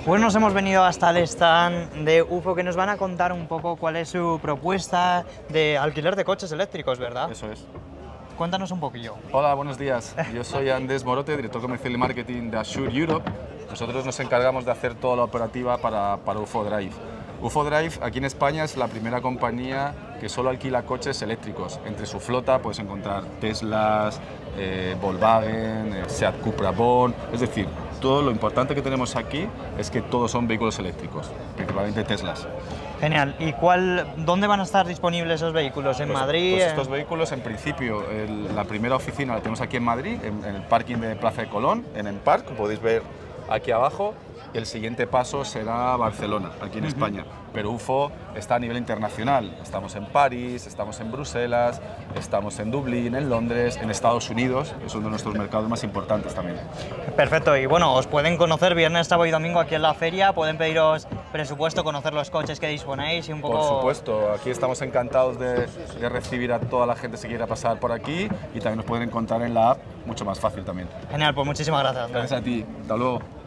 Pues nos hemos venido hasta el stand de UFO, que nos van a contar un poco cuál es su propuesta de alquiler de coches eléctricos, ¿verdad? Eso es. Cuéntanos un poquillo. Hola, buenos días. Yo soy Andrés Morote, director comercial y marketing de Assure Europe. Nosotros nos encargamos de hacer toda la operativa para UFO Drive. UFO Drive aquí en España es la primera compañía que solo alquila coches eléctricos. Entre su flota puedes encontrar Teslas, Volkswagen, Seat Cupra Born, es decir, todo lo importante que tenemos aquí es que todos son vehículos eléctricos, principalmente Teslas. Genial. ¿Y dónde van a estar disponibles esos vehículos? ¿En Madrid? Pues estos vehículos, en principio, la primera oficina la tenemos aquí en Madrid, en el parking de Plaza de Colón, en Empark, podéis ver aquí abajo, y el siguiente paso será Barcelona, aquí en España. Pero UFO está a nivel internacional. Estamos en París, estamos en Bruselas, estamos en Dublín, en Londres, en Estados Unidos, que es uno de nuestros mercados más importantes también. Perfecto, y bueno, os pueden conocer viernes, sábado y domingo aquí en la feria, pueden pediros presupuesto, conocer los coches que disponéis y un poco... Por supuesto, aquí estamos encantados de recibir a toda la gente que quiera pasar por aquí, y también nos pueden encontrar en la app, mucho más fácil también. Genial, pues muchísimas gracias. Gracias a ti, hasta luego.